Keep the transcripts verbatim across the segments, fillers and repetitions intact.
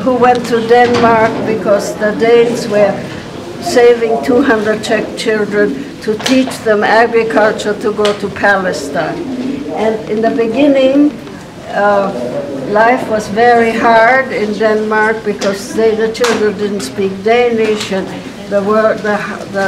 who went to Denmark because the Danes were saving two hundred Czech children to teach them agriculture to go to Palestine. And in the beginning, uh, life was very hard in Denmark because they, the children didn't speak Danish, and the, work, the, the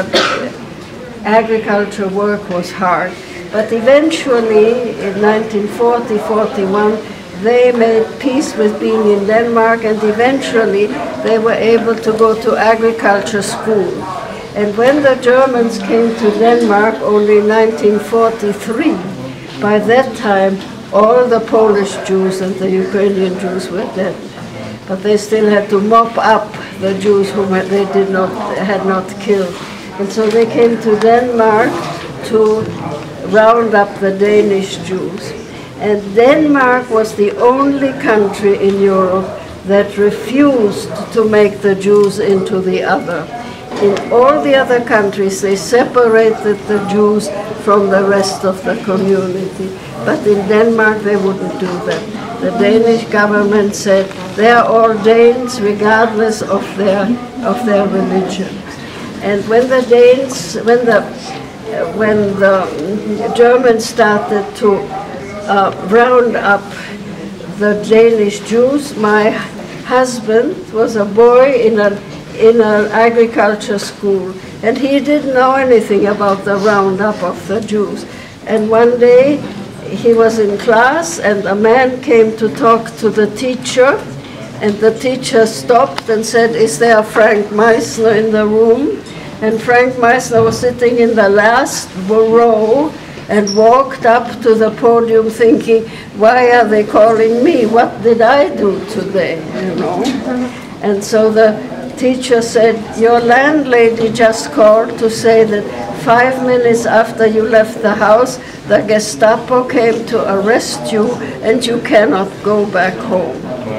agriculture work was hard. But eventually, in nineteen forty forty-one, they made peace with being in Denmark, and eventually they were able to go to agriculture school. And when the Germans came to Denmark, only in nineteen forty-three, by that time, all the Polish Jews and the Ukrainian Jews were dead. But they still had to mop up the Jews whom they did not, had not killed. And so they came to Denmark to round up the Danish Jews. And Denmark was the only country in Europe that refused to make the Jews into the other. In all the other countries, they separated the Jews from the rest of the community. But in Denmark, they wouldn't do that. The Danish government said they are all Danes regardless of their, of their religion. And when the Danes, when the, when the Germans started to uh, round up the Danish Jews, my husband was a boy in an in an agriculture school, and he didn't know anything about the roundup of the Jews. And one day he was in class, and a man came to talk to the teacher, and the teacher stopped and said, "Is there Frank Meissner in the room?" And Frank Meissner was sitting in the last row and walked up to the podium thinking, why are they calling me? What did I do today, you know? And so the teacher said, your landlady just called to say that five minutes after you left the house, the Gestapo came to arrest you and you cannot go back home.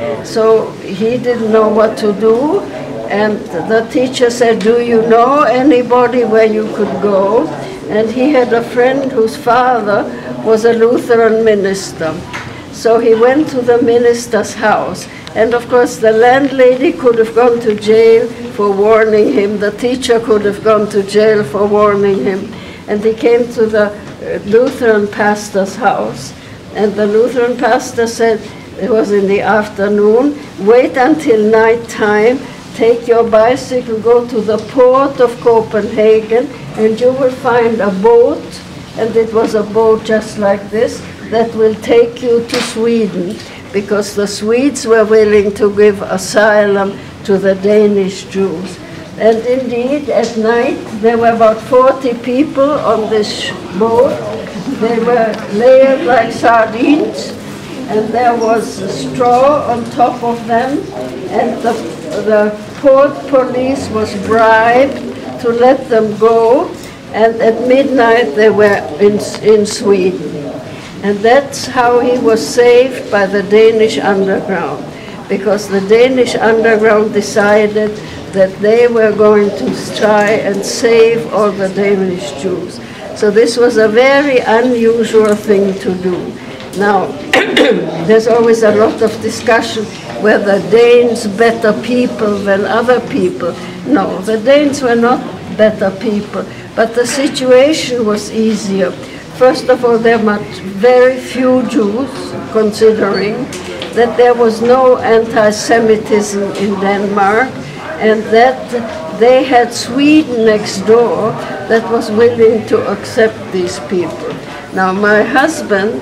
So he didn't know what to do, and the teacher said, do you know anybody where you could go? And he had a friend whose father was a Lutheran minister. So he went to the minister's house. And of course, the landlady could have gone to jail for warning him. The teacher could have gone to jail for warning him. And he came to the Lutheran pastor's house. And the Lutheran pastor said, it was in the afternoon, wait until night time, take your bicycle, go to the port of Copenhagen, and you will find a boat, and it was a boat just like this, that will take you to Sweden, because the Swedes were willing to give asylum to the Danish Jews. And indeed, at night, there were about forty people on this boat. They were layered like sardines, and there was straw on top of them, and the, the port police was bribed to let them go, and at midnight they were in, in Sweden. And that's how he was saved by the Danish underground, because the Danish underground decided that they were going to try and save all the Danish Jews. So this was a very unusual thing to do. Now, there's always a lot of discussion whether Danes better people than other people. No, the Danes were not better people, but the situation was easier. First of all, there were very few Jews, considering that there was no anti-Semitism in Denmark, and that they had Sweden next door that was willing to accept these people. Now, my husband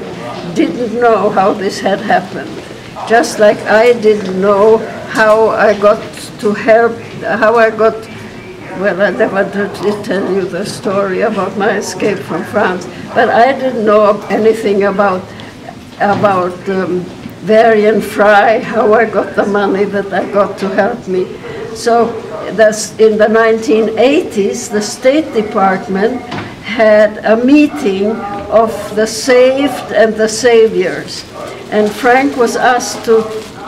didn't know how this had happened, just like I didn't know how I got to help, how I got, well, I never did tell you the story about my escape from France, but I didn't know anything about, about um, Varian Fry, how I got the money that I got to help me. So that's, in the nineteen eighties, the State Department had a meeting of the saved and the saviors. And Frank was asked to,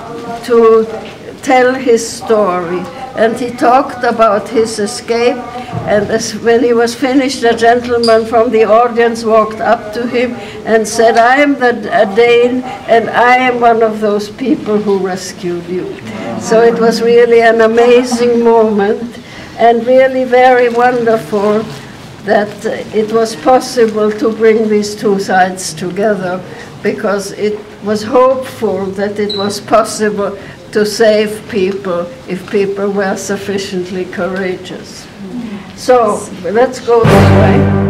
to tell his story. And he talked about his escape, and as, when he was finished, a gentleman from the audience walked up to him and said, I am the, a Dane, and I am one of those people who rescued you. So it was really an amazing moment, and really very wonderful that it was possible to bring these two sides together, because it was hopeful that it was possible to save people if people were sufficiently courageous. So let's go this way.